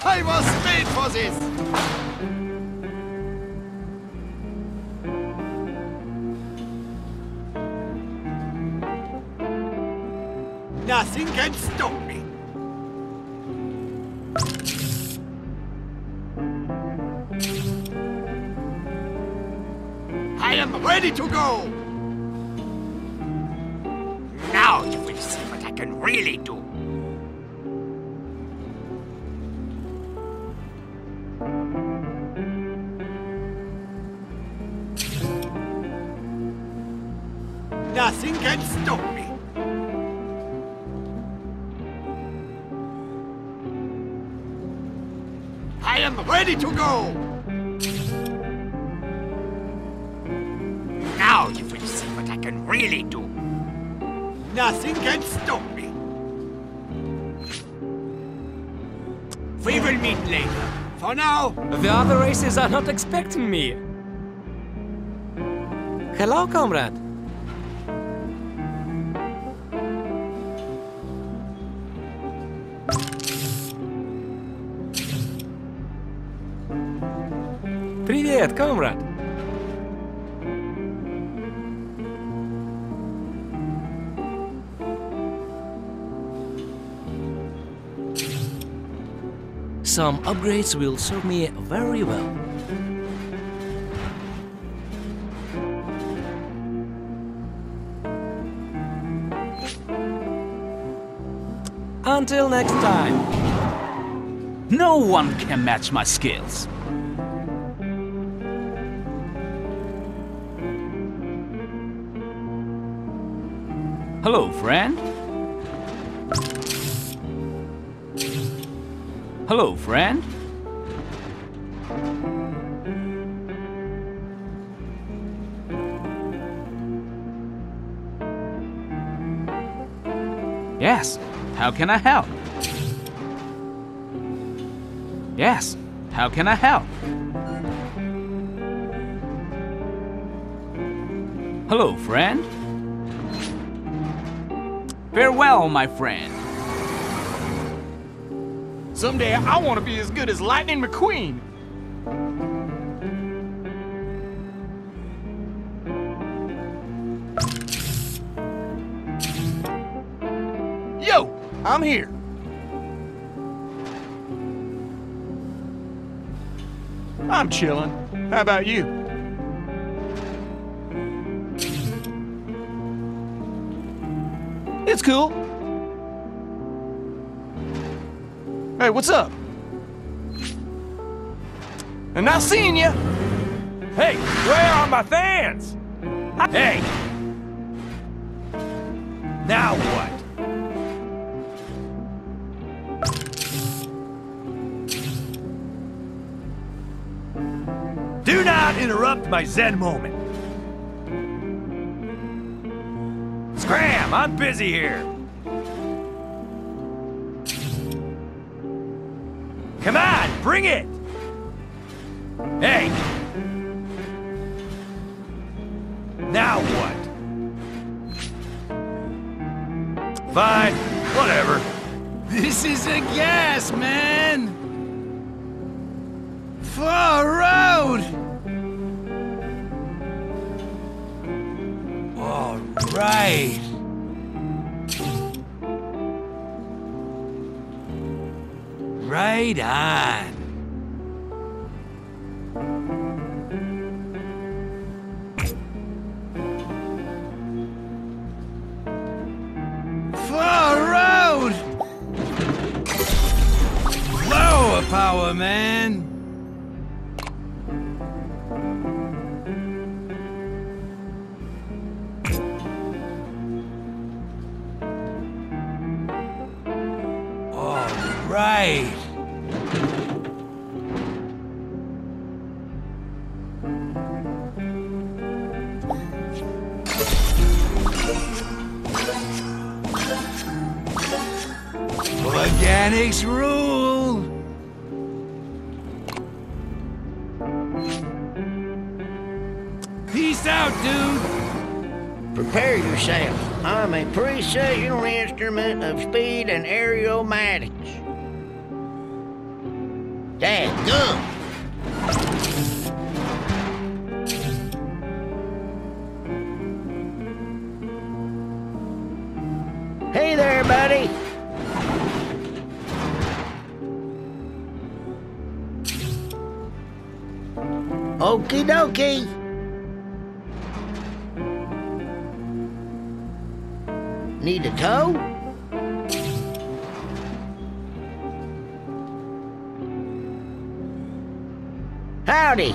I was made for this! Nothing can stop me! I am ready to go! Now you will see what I can really do! Nothing can stop me! I am ready to go! Now you will see what I can really do! Nothing can stop me! We will meet later. For now... The other races are not expecting me. Hello, comrade. Привет, comrade. Some upgrades will serve me very well. Until next time. No one can match my skills. Hello, friend. Hello, friend. Yes, how can I help? Yes, how can I help? Hello, friend. Farewell, my friend. Someday I want to be as good as Lightning McQueen. Yo, I'm here. I'm chilling. How about you? It's cool. Hey, what's up? And not seeing you. Hey, where are my fans? Hey! Now what? Do not interrupt my Zen moment. Scram! I'm busy here. Come on, bring it! Hey! Now what? Fine, whatever. This is a gas, man! Far out! All right. Right on. Far out! Flower power, man! All right. Organics rule! Peace out, dude! Prepare yourself. I'm a precision instrument of speed and aeromatics. Dadgum. Hey there, buddy. Okie dokie. Need a tow? Howdy.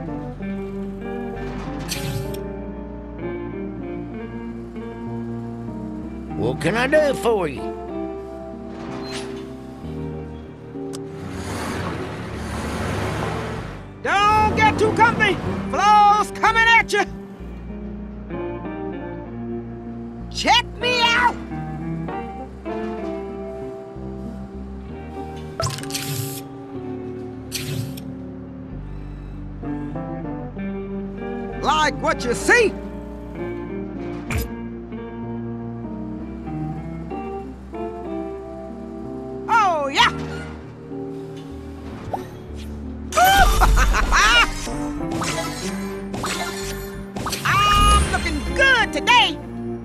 What can I do for you? Don't get too comfy. Flow's coming at you. Check me out. Like what you see? Oh, yeah. I'm looking good today.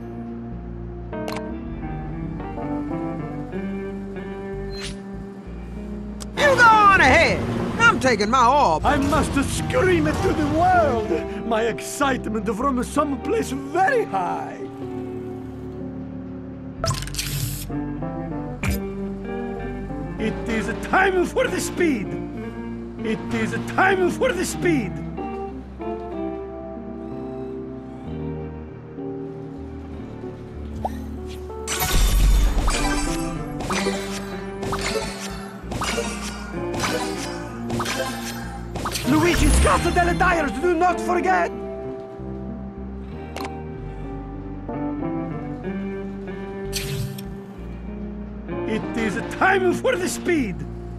You go on ahead. I'm taking my orb. I must scream it to the world. My excitement from someplace very high. It is time for the speed. It is time for the speed. Luigi Scotto delle Tires, do not forget! It is time for the speed!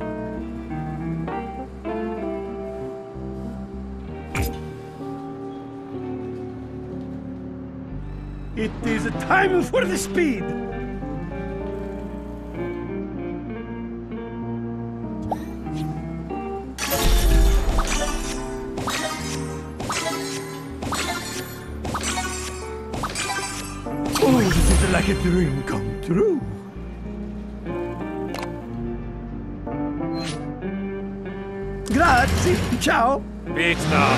It is time for the speed! Oh, this is like a dream come true. Grazie, ciao. Pit stop.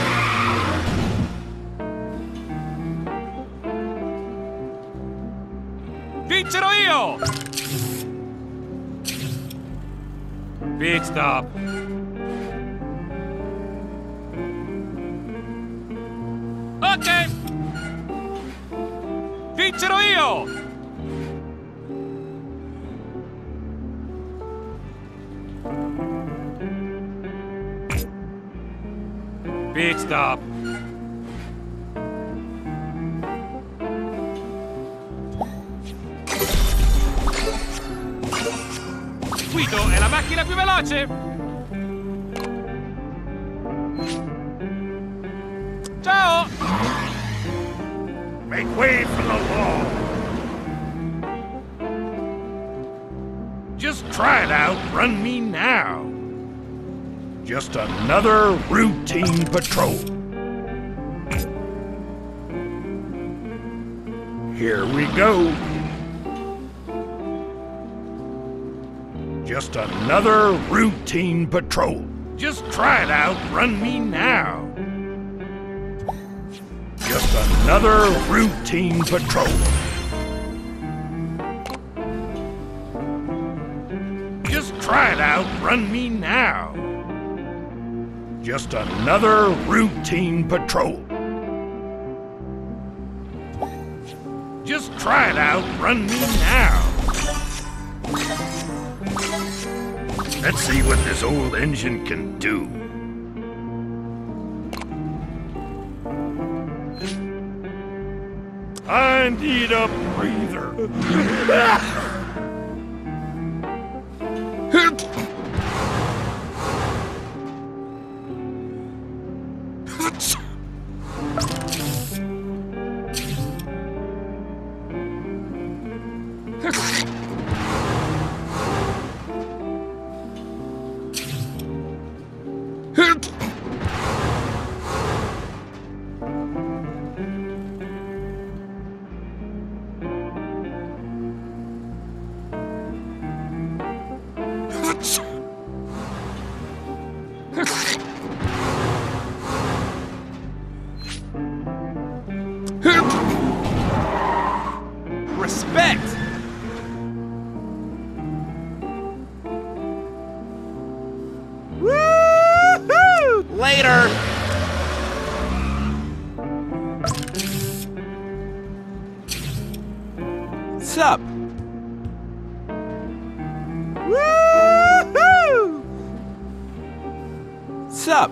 Vincerò io! Pit stop. Ok! Vincerò io! Pit stop. Guido è la macchina più veloce! Ciao! Make way for the law. Just try it out. Run me now. Just another routine patrol. Here we go. Just another routine patrol. Just try it out. Run me now. Just another routine patrol. Just try it out. Run me now. Just another routine patrol. Just try it out. Run me now. Let's see what this old engine can do. I need a breather. Respect! Woo-hoo! Later! Sup? Woo-hoo! Sup?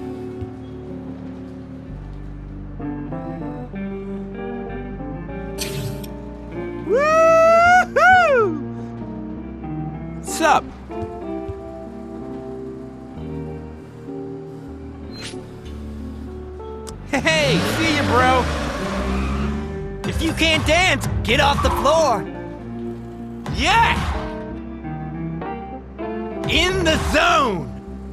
Woo-hoo! Sup? Hey, see ya, bro. If you can't dance, get off the floor. Yeah! In the zone!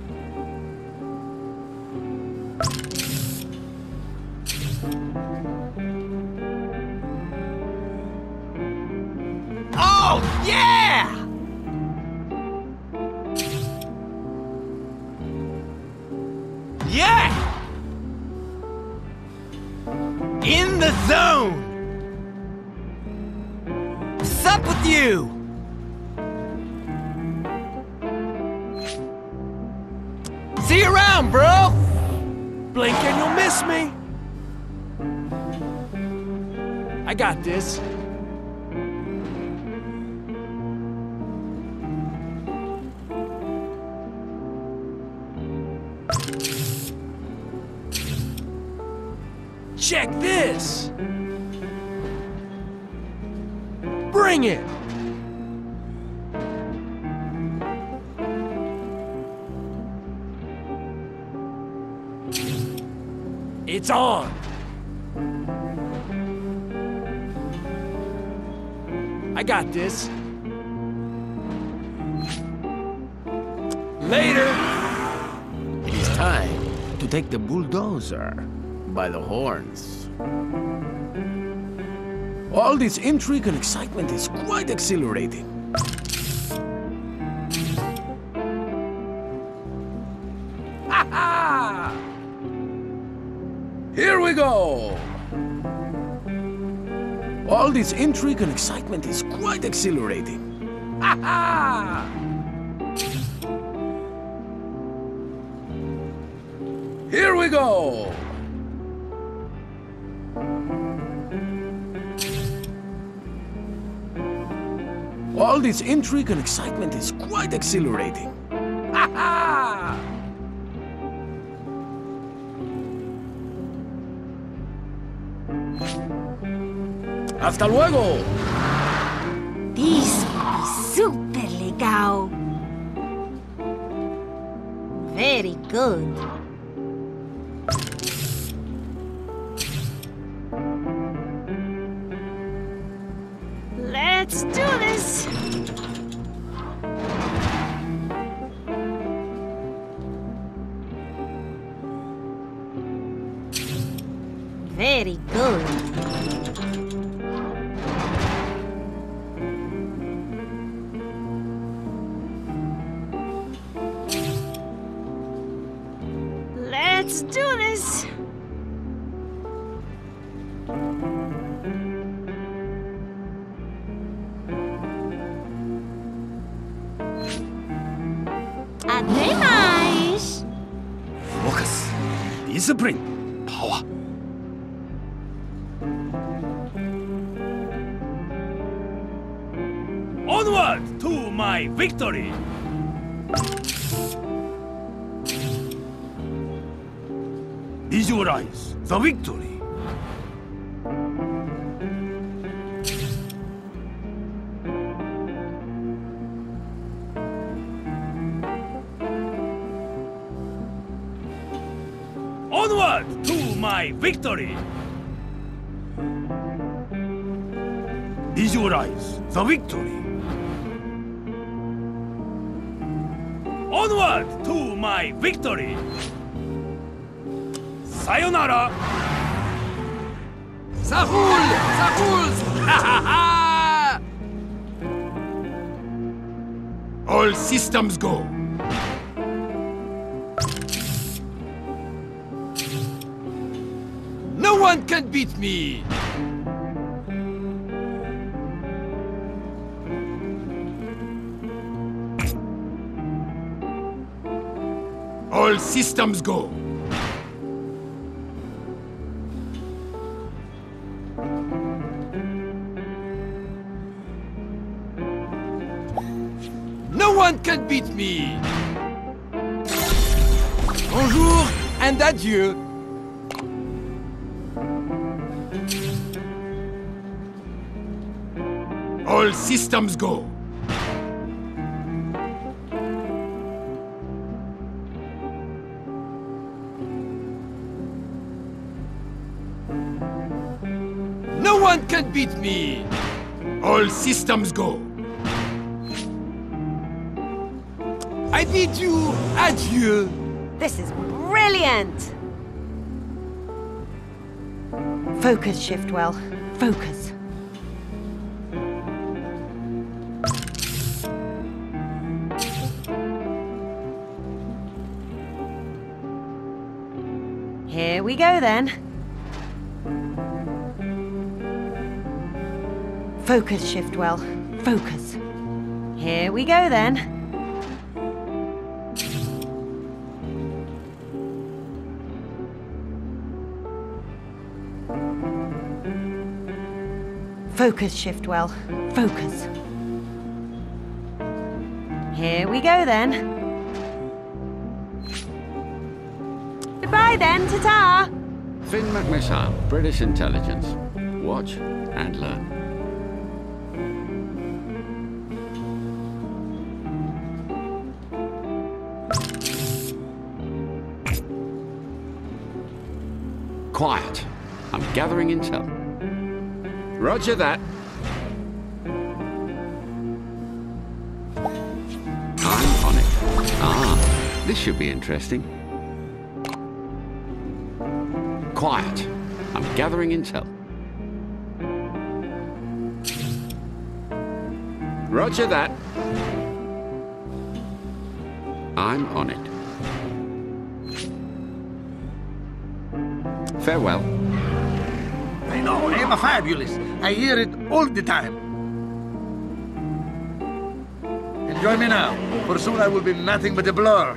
Oh, yeah! Yeah! In the zone! What's up with you? See you around, bro! Blink and you'll miss me. I got this. Check this! Bring it! It's on! I got this. Later! It is time to take the bulldozer by the horns. All this intrigue and excitement is quite exhilarating. Ha ha! Here we go! All this intrigue and excitement is quite exhilarating. Ha ha! Here we go! All this intrigue and excitement is quite exhilarating. Ha ha! ¡Hasta luego! This will be super legal. Very good. Let's do this! Very good. Let's do this! Até mais! Focus. Discipline. Power. Onward to my victory! Visualize the victory. Onward to my victory! Visualize the victory. Onward to my victory! Sayonara! Sahul! Sahul! Ha ha ha! All systems go. No one can beat me! All systems go. No one can beat me! Bonjour and adieu! All systems go. No one can beat me! All systems go. I bid you adieu! This is brilliant! Focus, Shiftwell. Focus. Here we go then. Focus, Shiftwell. Focus. Here we go then. Focus, Shiftwell. Focus. Here we go then. Goodbye then, ta-ta! Finn McMissile, British Intelligence. Watch and learn. Quiet. I'm gathering intel. Roger that. I'm on it. Ah, this should be interesting. Quiet. I'm gathering intel. Roger that. I'm on it. Farewell. I know, I'm fabulous. I hear it all the time. Enjoy me now, for soon I will be nothing but a blur.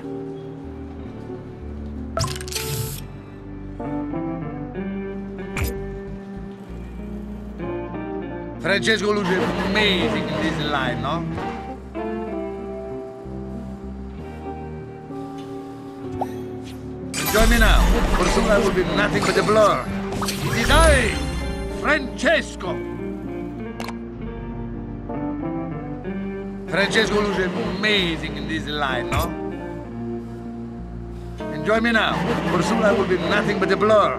Francesco looks amazing in this line, no? Enjoy me now, for soon I will be nothing but a blur. It is I, Francesco. Francesco looks amazing in this line, no? Enjoy me now, for soon I will be nothing but a blur.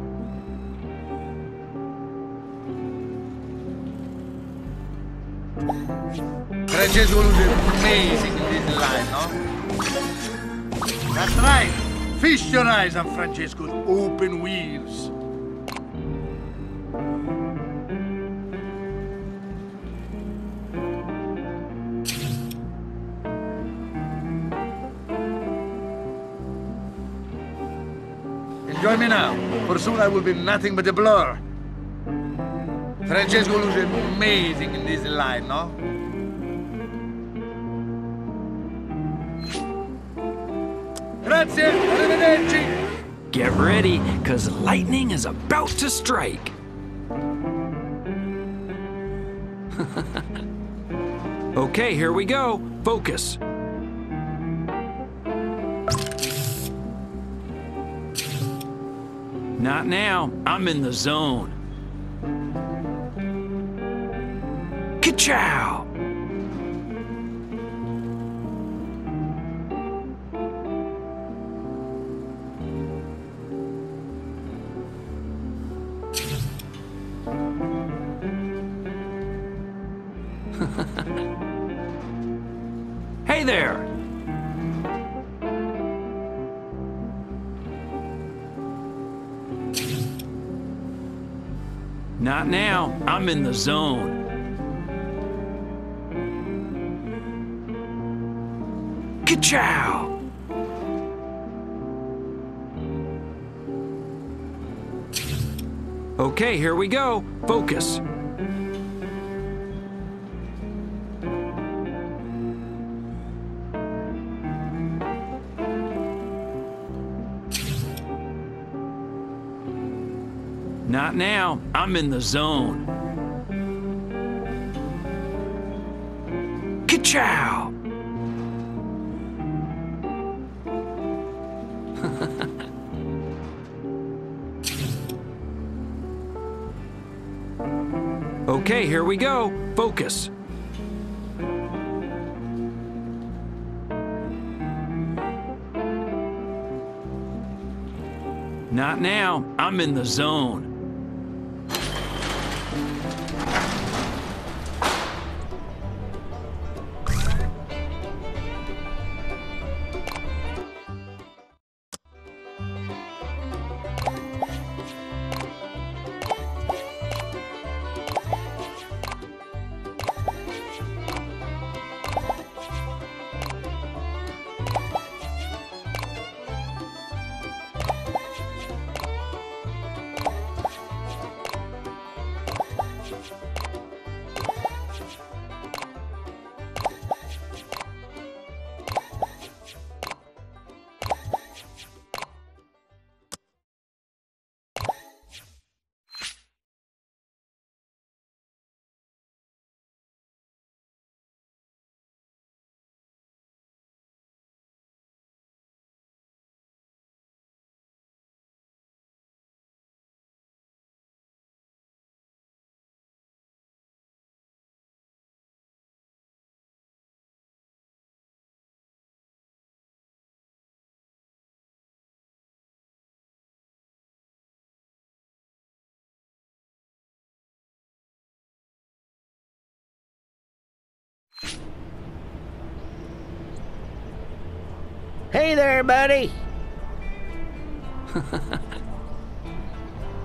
Francesco looks amazing in this line, no? That's right. Feast your eyes on Francesco's open wheels. Enjoy me now, for soon I will be nothing but a blur. Francesco looks amazing in this line, no? Grazie, arrivederci. Get ready, 'cause lightning is about to strike. Okay, here we go. Focus. Not now. I'm in the zone. Ka-chow! Hey there! Not now. I'm in the zone. Ka-chow! Okay, here we go. Focus. Not now. I'm in the zone. Ka-chow! Okay, here we go. Focus. Not now. I'm in the zone. Hey there, buddy.